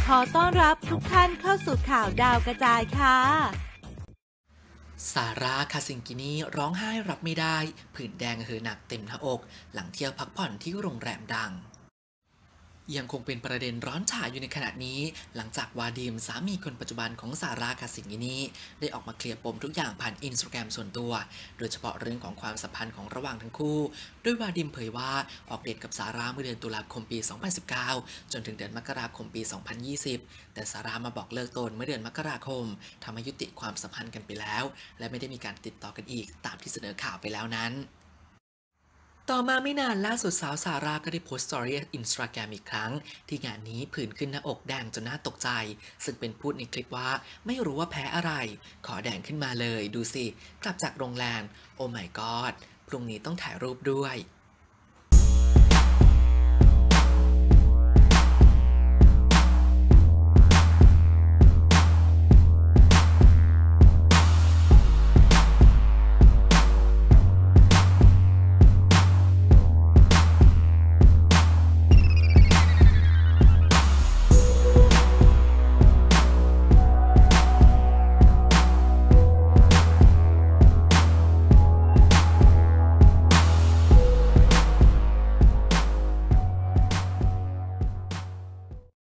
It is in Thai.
ขอต้อนรับทุกท่านเข้าสู่ข่าวดาวกระจายค่ะซาร่าคาซิงกินีร้องไห้รับไม่ได้ผื่นแดงเหือหนักเต็มหน้าอกหลังเที่ยวพักผ่อนที่โรงแรมดังยังคงเป็นประเด็นร้อนฉาอยู่ในขณะนี้หลังจากวาดิมสามีคนปัจจุบันของซาร่าคาซิงกินีได้ออกมาเคลียร์ปมทุกอย่างผ่านอินสตาแกรมส่วนตัวโดยเฉพาะเรื่องของความสัมพันธ์ของระหว่างทั้งคู่โดยวาดิมเผยว่าออกเดทกับซาร่าเมื่อเดือนตุลาคมปี 2019 จนถึงเดือนมกราคมปี 2020 แต่ซาร่ามาบอกเลิกตนเมื่อเดือนมกราคมทำให้ยุติความสัมพันธ์กันไปแล้วและไม่ได้มีการติดต่อกันอีกตามที่เสนอข่าวไปแล้วนั้นต่อมาไม่นานล่าสุดสาวซาร่าก็ได้โพสต์สตอรี่อินสตาแกรมอีกครั้งที่งานนี้ผื่นขึ้นหน้าอกแดงจนน่าตกใจซึ่งเป็นพูดในคลิปว่าไม่รู้ว่าแพ้อะไรขอแดงขึ้นมาเลยดูสิกลับจากโรงแรมโอ้ my god พรุ่งนี้ต้องถ่ายรูปด้วย